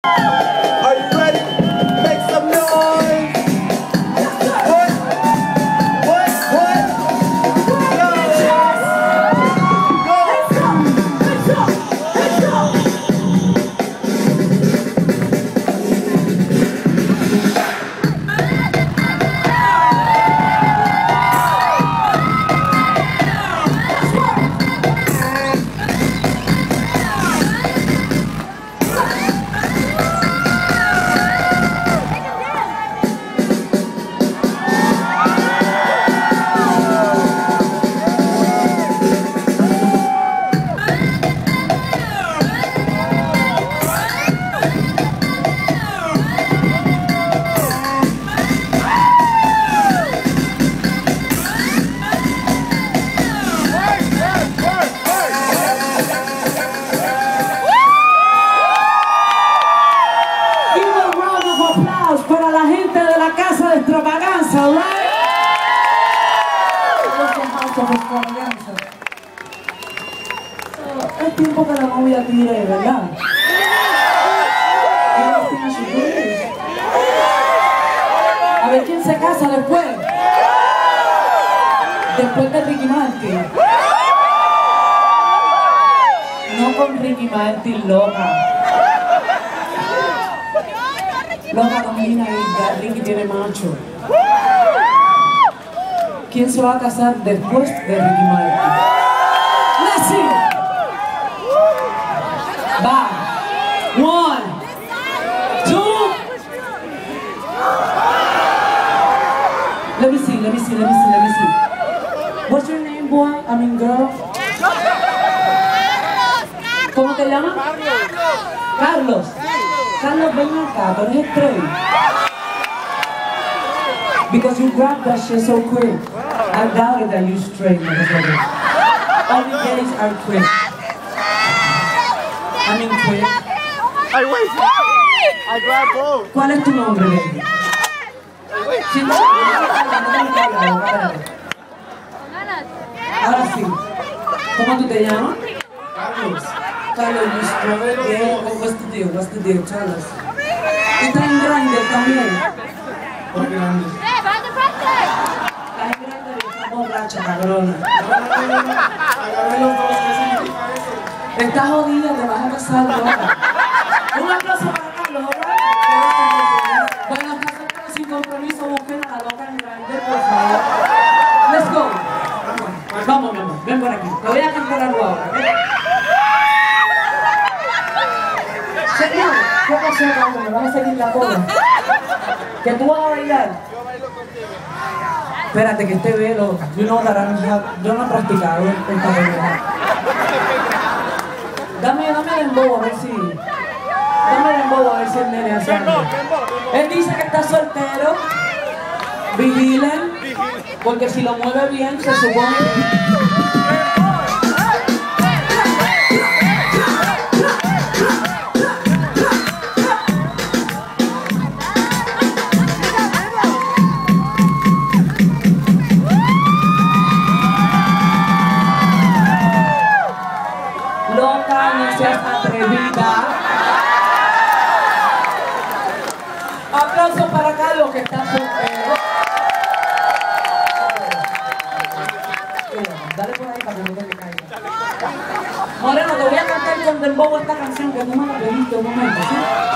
Are you ready? Make some noise. What? Go. Para la gente de la casa de extravaganza, right? Es tiempo que la novia tire, ¿verdad? A ver quién se casa después. Después de Ricky Martin. No con Ricky Martin, loca. Loca domina y Ricky tiene macho. ¿Quién se va a casar después de Ricky Martin? Let's see. Va. 1, 2. Let me see. What's your name, boy? I mean, girl. ¿Cómo te llamas? Carlos. Carlos, ven acá, tú eres straight. Because you grabbed that shit so quick. I doubted that you straight, motherfucker. Only gays are quick. I mean quick. I wait. I grabbed both. ¿Cuál es tu nombre, baby? Ahora sí. ¿Cómo tú te llamas? Carlos. Carlos, you straight? Yeah. What's the deal? Tell us. ¿Tú estás en grande también? ¿Por qué grande? Estás en grande y estás borracha, cabrona. Agarré los dos, ¿qué significa eso? Estás jodida, te vas a casar, loca. Un aplauso para Carlos, ¿verdad? Bueno, casártelo sin compromiso, busquen a la loca en grande, por favor. Let's go. Vamos, mi amor, ven por aquí. Te voy a cantar algo ahora, ¿ok? Señor, ¿qué pasó, cabrón? ¿Me vas a seguir la cola? ¿Que tú vas a bailar? Yo bailo contigo. Espérate, que este velo, yo no he practicado esta bailada. Dame dembow a ver si... Dame dembow a ver si el nene hace algo. Él dice que está soltero. Vigilen. Porque si lo mueve bien, se supone que... Loca, no seas atrevida. Aplausos para Carlos, que está soltero. Dale por ahí para que no te caiga. Moreno, te voy a cantar con dembow esta canción que tú me la pediste un momento, ¿sí?